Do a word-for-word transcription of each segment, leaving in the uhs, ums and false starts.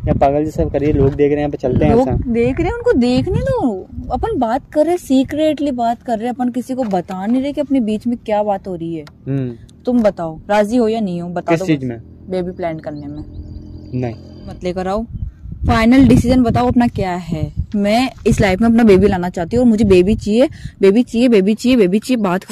या पागल जैसा करिए, लोग देख रहे हैं, पे चलते हैं। लोग ऐसा देख रहे हैं, उनको देखने दो। अपन बात कर रहे, सीक्रेटली बात कर रहे हैं, अपन किसी को बता नहीं रहे कि अपने बीच में क्या बात हो रही है। तुम बताओ राजी हो या नहीं हो, बता दो। किस चीज में? बेबी प्लान करने में। नहीं मत लेकर आओ, फाइनल डिसीजन बताओ अपना क्या है। मैं इस लाइफ में अपना बेबी लाना चाहती हूँ और मुझे बेबी चाहिए, बेबी चाहिए, बेबी चाहिए, बेबी चाहिए। बात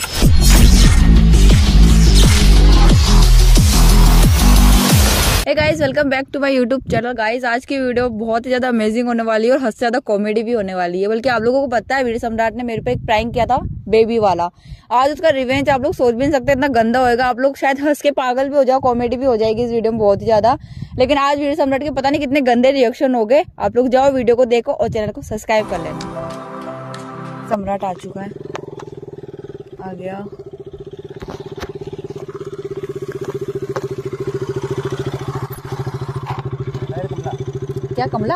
hey guys, welcome back to my YouTube channel. Guys, आज की वीडियो बहुत ही ज्यादा अमेजिंग होने वाली है और हद से ज्यादा कॉमेडी भी होने वाली है। बल्कि आप लोगों को पता है, वीडियो सम्राट ने मेरे पे एक प्रैंक किया था बेबी वाला। आज उसका रिवेंज आप लोग सोच भी नहीं सकते, इतना गंदा होएगा। आप लोग शायद हंस के पागल भी हो जाओ, कॉमेडी भी हो जाएगी इस वीडियो में बहुत ही ज्यादा। लेकिन आज वीडियो सम्राट के पता नहीं कितने गंदे रिएक्शन हो गए। आप लोग जाओ वीडियो को देखो और चैनल को सब्सक्राइब कर लेना। सम्राट आ चुका है, आ गया। क्या कमला,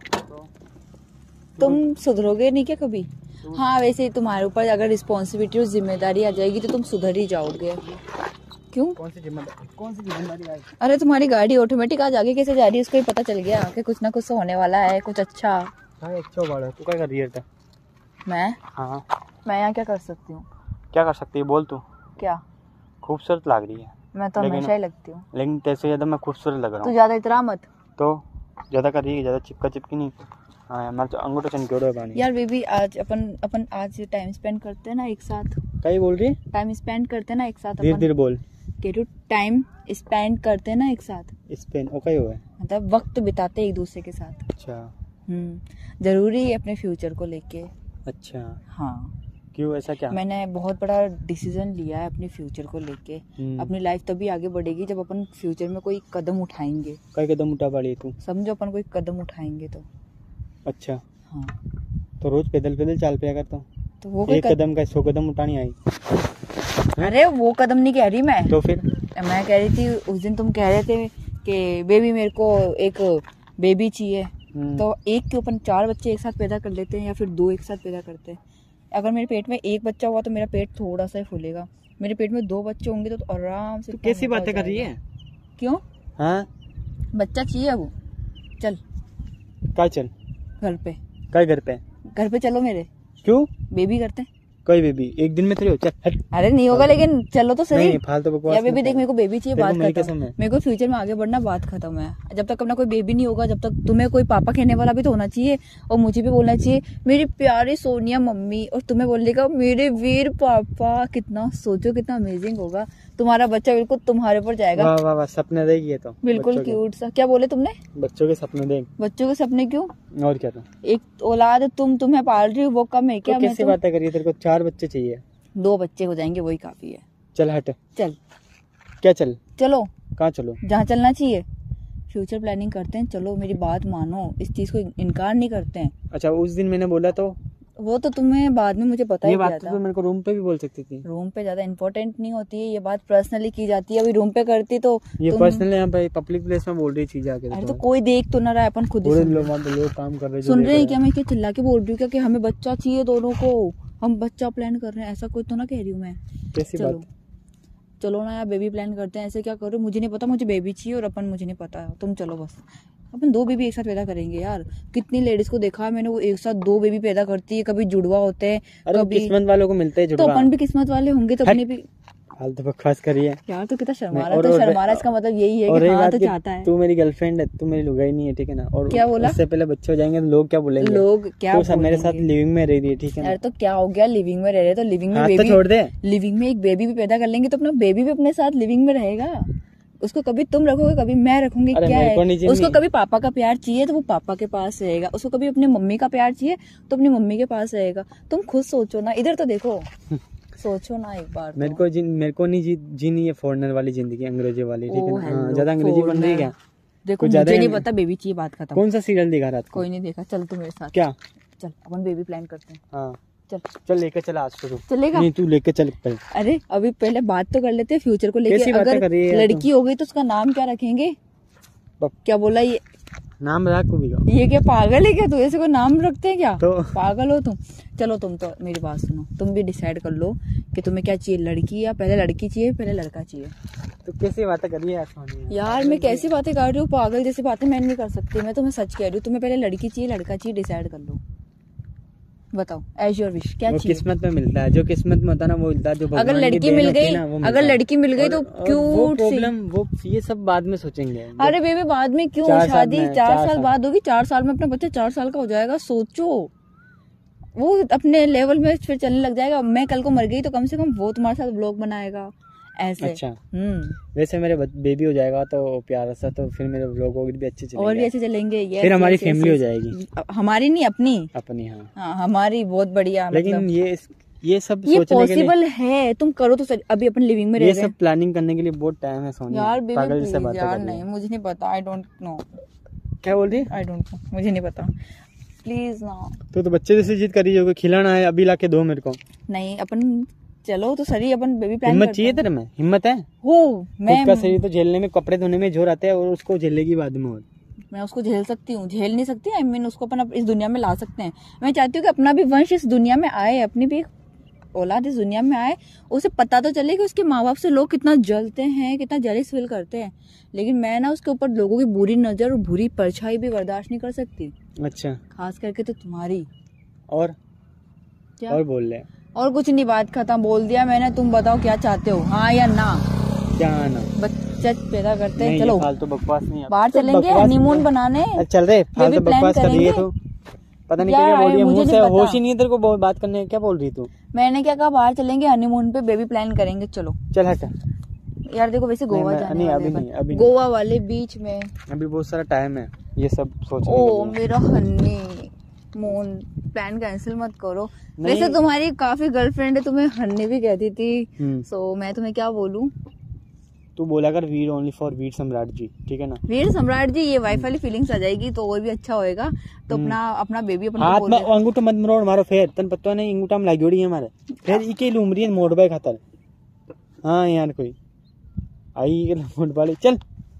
तुम सुधरोगे नहीं क्या कभी? हाँ, वैसे तुम्हारे ऊपर अगर रिस्पॉन्सिबिलिटी और जिम्मेदारी आ जाएगी तो तुम सुधर ही जाओगे। क्यों? कौन सी जिम्मेदारी? कौन सी जिम्मेदारी आएगी? अरे तुम्हारी गाड़ी ऑटोमेटिक आज आगे कैसे जा रही है, उसको ही पता चल गया कि कुछ ना कुछ तो होने वाला है, कुछ अच्छा। हाँ, अच्छा वाला। तू क्या कर रही है? मैं हाँ, मैं यहाँ क्या कर सकती हूँ? क्या कर सकती है बोल तू। क्या? खूबसूरत लग रही है। मैं तो हमेशा ही लगती हूँ, लेकिन तेरे से ज्यादा मैं खूबसूरत लग रहा हूँ। तू ज्यादा इतना मत। तो ज्यादा कर रही है, ज्यादा चिपका चिपकी नहीं। हाँ, हमारा अंगूठा चनकोड़ है पानी। यार बेबी, आज अपन अपन आज टाइम स्पेंड करते हैं ना एक साथ। क्या बोल रही है? टाइम स्पेंड करते हैं ना एक साथ। धीरे धीरे बोल। के टाइम स्पेंड करते हैं ना एक साथ। स्पेंड ओके हुआ है, मतलब वक्त बिताते एक दूसरे के साथ। अच्छा। हम्म जरूरी है अपने फ्यूचर को लेके। अच्छा, हाँ। क्यों, ऐसा क्या? मैंने बहुत बड़ा डिसीजन लिया है अपने फ्यूचर को लेके। अपनी लाइफ तभी आगे बढ़ेगी जब अपन फ्यूचर में कोई कदम उठाएंगे। कई कदम उठा पा रही है तू? समझो, अपन कोई कदम उठाएंगे तो। अच्छा। हाँ, तो रोज पैदल पैदल चल पिया करता हूँ, तो वो एक कदम का सौ कदम उठानी आई। अरे वो कदम नहीं कह रही मैं। तो फिर मैं कह रही थी, उस दिन तुम कह रहे थे कि बेबी मेरे को एक बेबी चाहिए, तो एक के अपन चार बच्चे एक साथ पैदा कर लेते हैं या फिर दो एक साथ पैदा करते हैं। अगर मेरे पेट में एक बच्चा हुआ तो मेरा पेट थोड़ा सा ही फूलेगा। मेरे पेट में दो बच्चे होंगे तो, तो आराम से। कैसी बातें कर रही है? क्यों? हाँ, बच्चा चाहिए वो। चल क्या? चल घर पे। क्या घर पे? घर पे चलो मेरे। क्यों? बेबी करते हैं। कोई बेबी एक दिन में थोड़ी हो। चल हट। अरे नहीं होगा, लेकिन चलो तो सही। फालतू बकवास। या बेबी देख, मेरे को बेबी चाहिए, बात खत्म। मेरे को फ्यूचर में आगे बढ़ना, बात खत्म है। जब तक अपना कोई बेबी नहीं होगा, जब तक तुम्हें कोई पापा कहने वाला भी तो होना चाहिए और मुझे भी बोलना चाहिए मेरी प्यारी सोनिया मम्मी, और तुम्हें बोलेगा मेरे वीर पापा। कितना सोचो, कितना अमेजिंग होगा। तुम्हारा बच्चा बिल्कुल तुम्हारे ऊपर जाएगा। वाह वाह वाह, सपने देगी ये तो। बिल्कुल क्यूट सा। क्या बोले तुमने? बच्चों के सपने देख। बच्चों के सपने क्यों? और क्या था? एक औलाद तुम तुम्हें पाल रही हो, वो कम है क्या? तो कैसी बातें करिए, तेरे को चार बच्चे चाहिए? दो बच्चे हो जाएंगे, वही काफी है। चल हट। चल। क्या चल? चलो। कहाँ चलो? जहाँ चलना चाहिए। फ्यूचर प्लानिंग करते हैं, चलो मेरी बात मानो, इस चीज को इनकार नहीं करते हैं। अच्छा, उस दिन मैंने बोला तो वो तो तुम्हें बाद में मुझे पता ही किया था। तो मेरे को रूम पे भी बोल सकती थी। रूम पे ज्यादा इम्पोर्टेंट नहीं होती है ये बात, पर्सनली की जाती है। अभी रूम पे करती तो ये पर्सनल यहाँ पे पब्लिक प्लेस में बोल रही चीज आके। अरे तो कोई देख तो ना रहा है, अपन खुद ही सुन लोग लोग काम कर रहे सुन रहे हैं क्या? मैं क्या चिल्ला के बोल रही हूँ क्या कि हमें बच्चा चाहिए दोनों को, हम बच्चा प्लान कर रहे हैं, ऐसा कुछ तो ना कह रही हूँ मैं। कैसी बात? चलो ना यार, बेबी प्लान करते हैं। ऐसे क्या करो, मुझे नहीं पता, मुझे बेबी चाहिए और अपन मुझे नहीं पता, तुम चलो बस। अपन दो बेबी एक साथ पैदा करेंगे यार। कितनी लेडीज को देखा है मैंने, वो एक साथ दो बेबी पैदा करती है, कभी जुड़वा होते हैं, कभी किस्मत वालों को मिलते हैं जुड़वा। तो अपन भी किस्मत वाले होंगे तो अपने भी। हाल तो बकवास करिए यार, तो कितना शर्मा रहा है। तो शर्मा रहा, इसका मतलब यही है कि हाँ तो चाहता है। तू मेरी गर्लफ्रेंड है, तू मेरी लुगाई नहीं है, ठीक है ना? और क्या बोला? इससे पहले बच्चे हो जाएंगे तो लोग क्या बोलेंगे? लोग क्या तो सब मेरे साथ लिविंग में रह रही है, ठीक है ना? यार तो क्या हो गया, लिविंग में रह रहे तो लिविंग में बेबी छोड़ दे। लिविंग में एक बेबी भी पैदा कर लेंगे तो अपना बेबी भी अपने साथ लिविंग में रहेगा। उसको कभी तुम रखोगे, कभी मैं रखूंगी। क्या है, उसको कभी पापा का प्यार चाहिए तो वो पापा के पास रहेगा, उसको कभी अपनी मम्मी का प्यार चाहिए तो अपनी मम्मी के पास रहेगा। तुम खुद सोचो ना, इधर तो देखो। सोचो ना एक बार। मेरे को जी, मेरे को नहीं जी, जीनी है फॉरेनर वाली जिंदगी, अंग्रेजी वाली, ठीक है ना? ज्यादा अंग्रेजी बन रही है क्या? देखो मुझे नहीं पता, बेबी चाहिए, बात खत्म। कौन सा सीरियल दिखा रहा था? कोई नहीं देखा। चल तू मेरे साथ। क्या? चल अपन बेबी प्लान करते हैं। हाँ चल चल लेके चला आज तो। चलेगा? नहीं, तू लेके चल पहले। अरे अभी पहले बात तो कर लेते हैं फ्यूचर को लेके। अगर लड़की हो गई तो उसका नाम क्या रखेंगे? क्या बोला ये? नाम रख भी। ये क्या पागल है क्या तू? ऐसे कोई नाम रखते हैं क्या? तो पागल हो तुम। चलो तुम तो मेरी बात सुनो, तुम भी डिसाइड कर लो कि तुम्हें क्या चाहिए, लड़की या पहले लड़की चाहिए पहले लड़का चाहिए। तो कैसी बातें कर रही है यार सोनिया? यार मैं कैसी बातें कर रही हूँ, पागल जैसी बातें मैं नहीं कर सकती। मैं तुम्हें सच कह रही हूँ, तुम्हें पहले लड़की चाहिए लड़का चाहिए, डिसाइड कर लो। बताओ एज योर विश, क्या वो चाहिए? किस्मत में मिलता है, जो किस्मत में होता है ना वो मिलता है। जो अगर लड़की मिल गई, अगर लड़की मिल गई तो क्यूट सी। प्रॉब्लम वो ये सब बाद में सोचेंगे। अरे बेबी बाद में क्यों, शादी चार साल बाद होगी, चार साल में अपना बच्चा चार साल का हो जाएगा। सोचो वो अपने लेवल में फिर चलने लग जाएगा। मैं कल को मर गई तो कम से कम वो तुम्हारे साथ व्लॉग बनाएगा ऐसे। अच्छा हम्म वैसे मेरे बेबी हो जाएगा तो प्यारा सा, तो फिर मेरे व्लॉग भी अच्छे चलेंगे और भी अच्छे चलेंगे। yes, फिर हमारी yes, फैमिली yes, हो जाएगी। हमारी नहीं अपनी अपनी हाँ हाँ हमारी बहुत बढ़िया। लेकिन मतलब ये ये सब ये सोचने के लिए पॉसिबल है, तुम करो तो सही। अभी अपन लिविंग में रह ये रहे सब प्लानिंग करने के लिए बहुत टाइम है सोनिया। यार पागल बेबी जैसे बातें यार कर रही नहीं, है। मुझे नहीं पता। I don't know. क्या बोल रही है? आई डोंट नो, मुझे नहीं पता। प्लीज ना। तो तो बच्चे जैसे जिद कर रही है, खिलाना है अभी लाके दो मेरे को। नहीं अपन चलो तो सही, अपन बेबी प्लान हिम्मत चाहिए तेरे में? हिम्मत है? हो मैं खुद का शरीर तो झेलने में, कपड़े धोने में जोर आता है और उसको झेलेगी बाद में। और मैं उसको झेल सकती हूँ, झेल नहीं सकती। आई मीन उसको अपन इस दुनिया में ला सकते हैं। मैं चाहती हूँ कि अपना भी वंश इस दुनिया में आए, अपनी भी औलाद इस दुनिया में आए, उसे पता तो चले कि उसके माँ बाप से लोग कितना जलते हैं, कितना जेलस फील करते हैं। लेकिन मैं ना उसके ऊपर लोगों की बुरी नजर और बुरी परछाई भी बर्दाश्त नहीं कर सकती। अच्छा खास करके तो तुम्हारी। और क्या और बोल रहे? और कुछ नहीं, बात खत्म, बोल दिया मैंने। तुम बताओ क्या चाहते हो, हाँ या ना? क्या ना? बच्चा पैदा करते हैं, नहीं, चलो ये फालतू बकवास नहीं है। बाहर तो चलेंगे बकवास- हनीमून बनाने। अरे चल रहे फालतू plan बकवास कर रही है करेंगे। तू। पता नहीं यार, क्या बोल रही है, मुझे मुंह नहीं से पता। होश ही नहीं है तेरे को बहुत बात करने। क्या बोल रही तू? मैंने क्या कहा, बाहर चलेंगे हनीमून पे, बेबी प्लान करेंगे, चलो। चल हट। यार देखो वैसे गोवा मैं- जाने नहीं, वाले अभी हैं, नहीं, अभी नहीं। गोवा वाले बीच में। अभी बहुत सारा टाइम है ये सब सोचने ओ के लिए। मेरा हनी मून प्लान कैंसिल मत करो। नहीं। वैसे तुम्हारी काफी गर्लफ्रेंड है, तुम्हें हन्नी भी कहती थी। हम्म। सो मैं तुम्हें क्या बोलूं? तू बोला कर वीर ओनली फॉर वीर सम्राट जी, ठीक है ना? वीर सम्राट जी, ये वाइफ वाली फीलिंग्स आ जाएगी तो और भी अच्छा होएगा। तो अपना अपना बेबी अपन को हाथ बोल में देना। अंगूठा मत मरोड़ मारो फिर। तन पता नहीं अंगूठा में लागी जोड़ी है हमारे फिर इके लुमरी मोड़ बाय खातर। हाँ यार कोई आई के मोड़ वाली। चल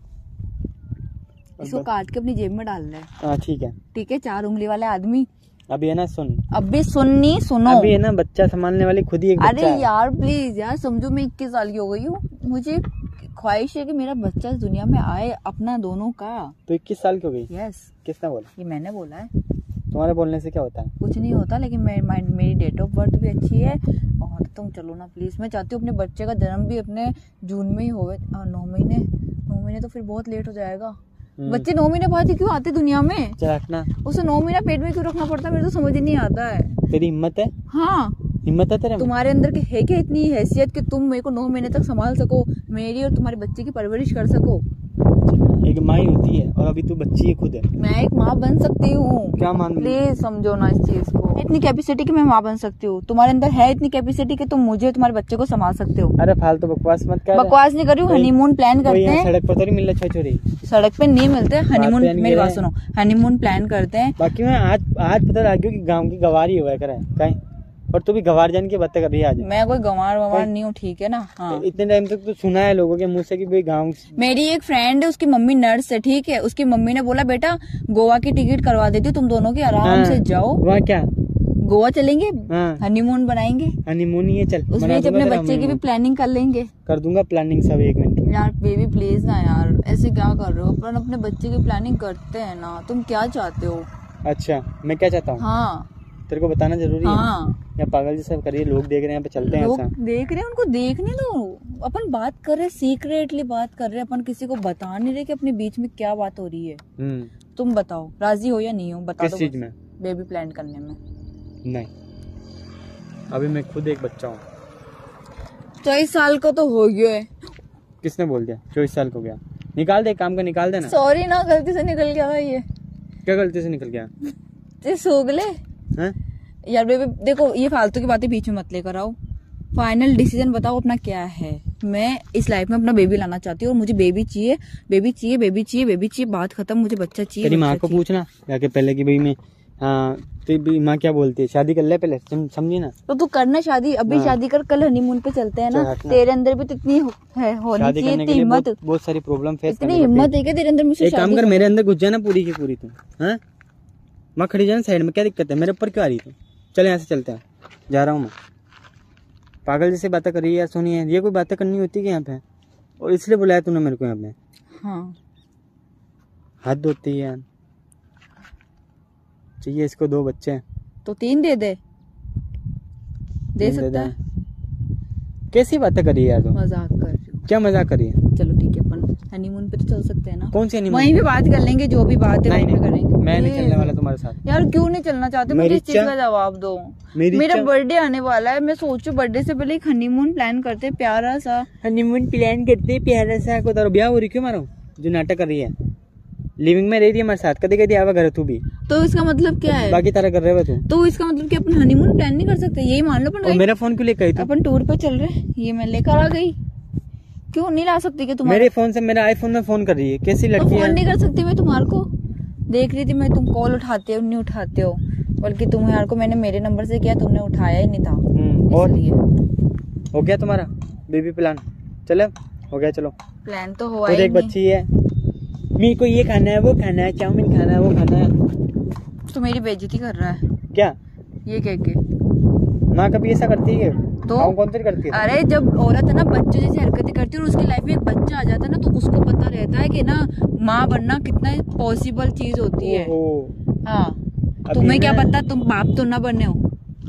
इसको काट के अपनी जेब में डालना है। हाँ ठीक है। ठीक है, चार उंगली वाले आदमी। अभी है ना सुन, अभी सुननी सुनो। अभी है ना बच्चा संभालने वाली खुद ही एक अरे बच्चा है। यार प्लीज यार समझो, मैं इक्कीस साल की हो गई हूँ, मुझे ख्वाहिश है कि मेरा बच्चा इस दुनिया में आए, अपना दोनों का। तो इक्कीस साल की हो गई? यस। किसने बोला? ये मैंने बोला है। तुम्हारे बोलने से क्या होता है? कुछ नहीं होता, लेकिन मेरी माइंड मेरी डेट ऑफ बर्थ भी अच्छी है। और तुम चलो ना प्लीज। मैं चाहती हूँ अपने बच्चे का जन्म भी अपने जून में ही होवे। नौ महीने नौ महीने तो फिर बहुत लेट हो जाएगा। बच्चे नौ महीने बाद ही क्यों आते दुनिया में? चल हटना। उसे नौ महीना पेट में क्यों रखना पड़ता है? मेरे तो समझ ही नहीं आता है। तेरी हिम्मत है? हाँ हिम्मत है तेरे में? तुम्हारे अंदर की है क्या इतनी हैसियत कि तुम मेरे को नौ महीने तक संभाल सको, मेरी और तुम्हारे बच्चे की परवरिश कर सको? एक माँ ही होती है और अभी तू बच्ची है खुद है। मैं एक माँ बन सकती हूँ। क्या मान? प्लीज समझो ना इस चीज को। इतनी कैपेसिटी कि मैं माँ बन सकती हूँ। तुम्हारे अंदर है इतनी कैपेसिटी कि तुम मुझे तुम्हारे बच्चे को संभाल सकते हो। अरे फालतू बकवास मत कर। बकवास नहीं कर रही हूँ, हनीमून प्लान करते हैं। सड़क पर तो नहीं मिल रहा छोरी। सड़क पे नहीं मिलते हनीमून। पे नहीं मेरी बात है। सुनो, हनीमून प्लान करते हैं। बाकी मैं आज आज पता लग गया कि गांव की गवारी हुआ करे कहीं, और तू भी गवार जान की बातें कर रही है आज। मैं कोई गंवार ववार नहीं हूँ, ठीक है ना? हाँ। इतने टाइम तक तो सुना है लोगों के मुंह से कि कोई गांव। मेरी एक फ्रेंड है, उसकी मम्मी नर्स है, ठीक है? उसकी मम्मी ने बोला बेटा गोवा की टिकट करवा देती हूँ तुम दोनों की, आराम हाँ, से जाओ। वहाँ क्या गोवा चलेंगे, हाँ हनीमून बनाएंगे। हनीमून ही है। चल उस बना बीच दूंगा अपने तेरा बच्चे की भी honeymoon। प्लानिंग कर लेंगे। कर दूंगा प्लानिंग सब एक मिनट में। यार बेबी प्लीज ना यार, ऐसे क्या कर रहे हो? अपन अपने बच्चे की प्लानिंग करते हैं ना। तुम क्या चाहते हो? अच्छा मैं क्या चाहता हूँ हाँ तेरे को बताना जरूरी है? हाँ। या पागल जैसा करिए, लोग देख रहे हैं, यहाँ पे चलते हैं लोग ऐसा। देख रहे हैं, उनको देखने दो। अपन बात कर रहे हैं, सीक्रेटली बात कर रहे हैं, अपन किसी को बता नहीं रहे कि अपने बीच में क्या बात हो रही है। हम्म। तुम बताओ राजी हो या नहीं हो? बता किस दो चीज बस। में? बेबी प्लान करने में। नहीं, अभी मैं खुद एक बच्चा हूँ। चौबीस साल का तो हो गया है। किसने बोल दिया चौबीस साल को? गया निकाल दे, काम का निकाल देना। सॉरी ना, गलती से निकल गया था ये। क्या गलती से निकल गया? ये सोगले हैं? यार बेबी देखो, ये फालतू की बातें बीच में मत लेकर आओ। फाइनल डिसीजन बताओ अपना क्या है। मैं इस लाइफ में अपना बेबी लाना चाहती हूँ और मुझे बेबी चाहिए, बेबी चाहिए, बेबी चाहिए, बेबी चाहिए। बात खत्म, मुझे बच्चा चाहिए। तेरी माँ बच्चा को चाहिए। पूछना जाके पहले कि भाई मैं, हाँ तेरी माँ क्या बोलती है, शादी कर ले पहले, सम- समझी ना? तो तू करना शादी, अभी हाँ। शादी कर, कल हनीमून पे चलते हैं ना। चल हटना। तेरे अंदर भी तो इतनी हो- है होनी शादी चाहिए, करने के इतनी लिए हिम्मत। बहुत, बहुत सारी प्रॉब्लम फेस इतनी करनी हिम्मत पड़ती है क्या तेरे अंदर मुझसे है। एक काम शादी कर, मेरे अंदर घुस जाना पूरी की पूरी तू। हाँ मैं खड़ी जाना साइड में, क्या दिक्कत है? मेरे ऊपर क्यों आ रही तू? चल यहाँ से चलते हैं, जा रहा हूँ मैं। पागल जैसे बातें कर रही है यार सोनी है, ये कोई बातें करनी होती है यहाँ पे? और इसलिए बुलाया तूने मेरे को यहाँ पे? हाँ हद होती है यार। चाहिए इसको दो बच्चे हैं तो तीन दे दे दे तीन सकता दे है। दें। कैसी बातें करी है यार तू? मजाक कर रही हूँ। क्या मजाक करी है? चलो ठीक है, अपन हनीमून पे तो चल सकते हैं ना। कौन सी हनीमून? वहीं पे बात कर लेंगे, जो भी बात है नहीं, वहीं पे नहीं, करेंगे। मैं नहीं ये- चलने वाला तुम्हारे साथ। यार क्यों नहीं चलना चाहते? मुझे मेरी इस चीज इच्छा- का जवाब दो। मेरी मेरा इच्छा- बर्थडे आने वाला है, मैं सोचू बर्थडे से पहले एक हनीमून प्लान करते हैं, प्यारा सा। हनीमून प्लान करते प्यारा सा। को तारो ब्याह हो रही क्यों मारो? जो नाटक कर रही है, लिविंग में रह रही है हमारे साथ, कभी कभी आवा घर तू भी, तो इसका मतलब क्या है? बाकी तरह कर रहे हो तू। तो इसका मतलब कि अपन हनीमून प्लान नहीं कर सकते? यही मान लो अपन और गए- मेरा फोन क्यों लेकर आई तू? अपन टूर पे चल रहे हैं, ये मैं लेकर आ गई। क्यों नहीं ला सकती? कि तुम्हारे मेरे फोन से, मेरा आईफोन में फोन कर रही है, कैसी तो लड़की फोन है? नहीं कर सकती मैं तुम्हारे को? देख रही थी मैं, तुम कॉल उठाते हो नहीं उठाते हो, बल्कि तुम्हारे को मैंने मेरे नंबर से किया, तुमने उठाया ही नहीं था। हम्म, और इसलिए हो गया तुम्हारा बेबी प्लान? चलो हो गया, चलो। प्लान तो हुआ और ही एक नहीं। बच्ची है, मेरे को ये खाना है, वो खाना है, चाउमीन खाना है, वो खाना है। तो मेरी बेइज्जती कर रहा है क्या ये कह के? माँ कभी ऐसा करती है? तो? हाँ, कौन सी करती है? अरे जब औरत है ना बच्चे जैसी हरकतें करती है और उसकी लाइफ में एक बच्चा आ जाता है ना, तो उसको पता रहता है कि ना माँ बनना कितना पॉसिबल चीज होती है। ओहो, हाँ, अभी तुम्हें क्या मैं- पता, तुम बाप तो ना बने हो।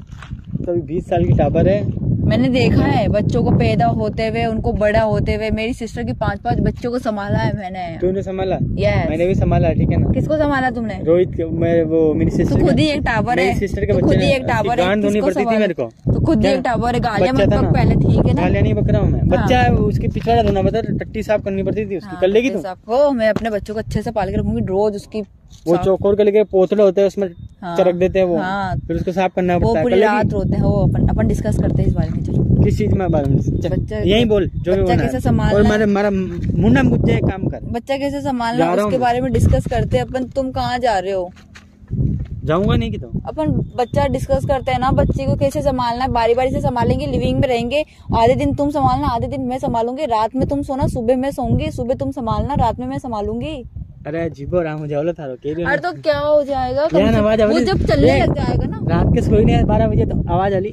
कभी बीस साल की टाबर है। मैंने देखा है बच्चों को पैदा होते हुए, उनको बड़ा होते हुए। मेरी सिस्टर की पांच पांच बच्चों को संभाला है मैंने। तूने संभाला? Yes। मैंने भी संभाला, ठीक है ना। किसको संभाला तुमने? रोहित के, मैं वो मेरी तो सिस्टर खुद ही एक टावर है। मेरी सिस्टर के तो बच्चे खुद ही ने एक टावर है, गांड धोनी किसको पड़ती थी संभाला? मेरे को। तो खुद ही क्या? एक टावर है, गालियां बच्चा मत था बक ना। पहले, ठीक है ना? गालियां नहीं बक रहा हूँ मैं। हाँ। बच्चा है, उसके पिछवाड़ा धोना पड़ता है, टट्टी साफ करनी पड़ती थी उसकी। हाँ, कर लेगी तो तू? साफ हो, मैं अपने बच्चों को अच्छे से पाल के रखूंगी, रोज उसकी वो साफ- चौकोर के लेके पोतले होते हैं, उसमें हाँ। चरक देते हैं वो, हाँ। फिर उसको साफ करना वो पड़ता है। पूरी कर रात लेगी? रोते हैं वो। अपन अपन डिस्कस करते हैं इस बारे में। चलो, किस चीज में बारे में? चल, बच्चा- यही बोल जो भी बच्चा बोलना कैसे है। संभालना और है। मारा मारा मुंडा मुझ जाए, काम कर। बच्चा कैसे जा संभालना रहा उसके हूँ। बारे में डिस्कस करते हैं अपन। तुम कहाँ जा रहे हो? जाऊंगा नहीं कि तो। अपन बच्चा डिस्कस करते हैं ना, बच्चे को कैसे संभालना है, बारी बारी से संभालेंगे। लिविंग में रहेंगे, आधे दिन तुम संभालना, आधे दिन मैं संभालूंगी। रात में तुम सोना, सुबह मैं सोऊंगी, सुबह तुम संभालना, रात में मैं संभालूंगी। अरे जीबो राम हो जाओ थारो के लिए। अरे तो क्या हो जाएगा? कम यार, से- आवाज वो आवाज- जब चलने देख। लग जाएगा ना। रात के सोई नहीं, बारह बजे तो आवाज आली,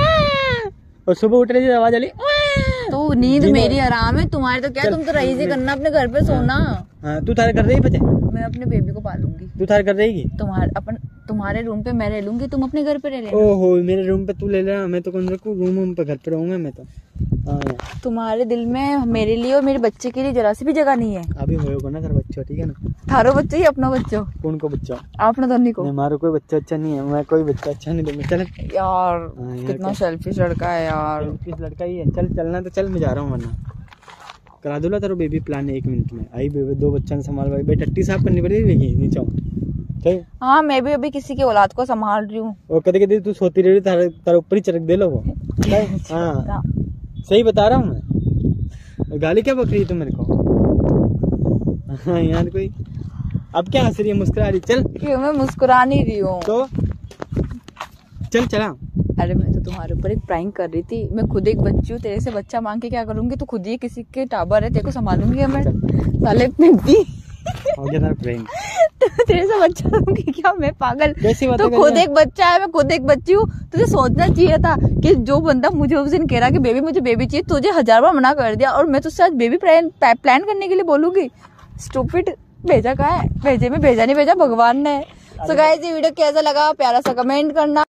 और सुबह उठ रही थी आवाज आली। तो नींद जीवन- मेरी आराम है, तुम्हारे तो क्या? चल, तुम तो रही से करना अपने घर पे सोना। हाँ, तू थारे कर रही बचे? मैं अपने बेबी को पालूंगी। तू थारे कर रहेगी? तुम्हारे अपन तुम्हारे रूम पे मैं रह लूंगी, तुम अपने घर पे रह लेना। ओहो, मेरे रूम पे तू ले लेना, मैं तो कौन रखूँ रूम वूम पे, घर पे रहूंगा मैं तो। हाँ, तुम्हारे दिल में मेरे लिए और मेरे बच्चे के लिए जरा सी भी जगह नहीं है। अभी होगा ना घर बच्चों, ठीक है ना। थारो बच्चे ही अपना बच्चो, कौन को बच्चा? आपने तो नहीं को। नहीं, हमारा कोई बच्चा अच्छा नहीं है, मैं कोई बच्चा अच्छा नहीं दूंगा। चल, यार हाँ, यार, कितना क्या? सेल्फिश लड़का है यार। किस लड़का ही है? चल, चलना तो चल, मैं जा रहा हूँ, वरना करा दूला तेरा बेबी प्लान एक मिनट में। आई बेबी, दो बच्चा संभाल भाई, भाई टट्टी साफ करनी पड़ेगी नीचे, ठीक। हाँ, मैं भी अभी किसी की औलाद को संभाल रही हूँ। और कभी कभी तू सोती रही, तारे तारे ऊपर ही चरक दे लो वो। हाँ, सही बता रहा हूँ मैं। गाली क्या बक रही है तू मेरे को? हाँ यार, कोई अब क्या हंस रही है, मुस्कुरा रही? चल क्यों? मैं मुस्कुरा नहीं रही हूँ। तो चल, चला। अरे मैं तो तुम्हारे ऊपर एक प्रैंक कर रही थी। मैं खुद एक बच्ची हूँ, तेरे से बच्चा मांग के क्या करूंगी? तू खुद ही किसी के टाबर है, तेरे को संभालूंगी मैं। साले पिंपी, हो गया तेरा प्रेम। तेरे से बच्चा दूंगी क्या मैं? पागल। कैसी बातें तो कर रही खुद है? एक बच्चा है, मैं खुद एक बच्ची हूँ। तुझे सोचना चाहिए था कि जो बंदा मुझे उस दिन कह रहा कि बेबी मुझे बेबी चाहिए, तुझे हजार बार मना कर दिया, और मैं तुझसे आज बेबी प्लान प्लान करने के लिए बोलूंगी? स्टूपिड। भेजा कहाँ है? भेजे में भेजा नहीं भेजा भगवान ने। सो गाइस, ये वीडियो कैसा लगा प्यारा सा कमेंट करना।